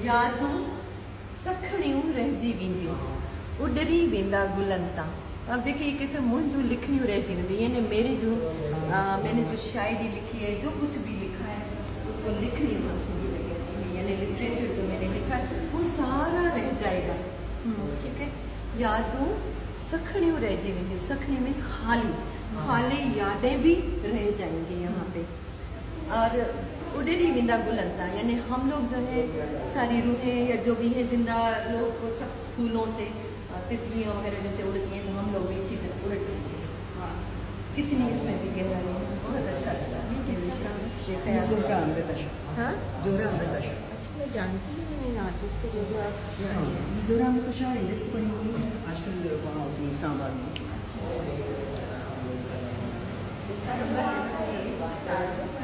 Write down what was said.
यादूं सखणियूं रहिजी वेंदियूं, उडरी वेंदा गुलनि तां। अब देखिए ये कहते हैं मुंजो लिखनियूं रहिजी वेंदी, यानी मैंने जो शायरी लिखी है, जो कुछ भी लिखा है उसको लिखनी यानी लिटरेचर जो मैंने लिखा है वो सारा रह जाएगा। ठीक है। यादूं सखणियूं रहिजी वेंदियूं, सखणी मीन्स खाली, खाली यादें भी रह जाएंगी यहाँ पे। और उडरी वेंदा गुलनि तां, यानी हम लोग जो है सारी रूहें या जो भी है जिंदा लोग वो सब फूलों से, तितलियों वगैरह जैसे उड़ती हैं, तो हम लोग भी इसी तरह उड़ जाएंगे। हाँ, कितनी इसमें भी गहराई है, मुझे बहुत अच्छा लगा। ज़ोहरा अमृता। हाँ, ज़ोहरा अमृता। अच्छा, मैं जानती ही नहीं आर्टिस्ट को, जो आप ज़ोहरा अमृता इंडस्ट्री पढ़ी हुई है आजकल वहाँ होती है इस्लामाबाद में।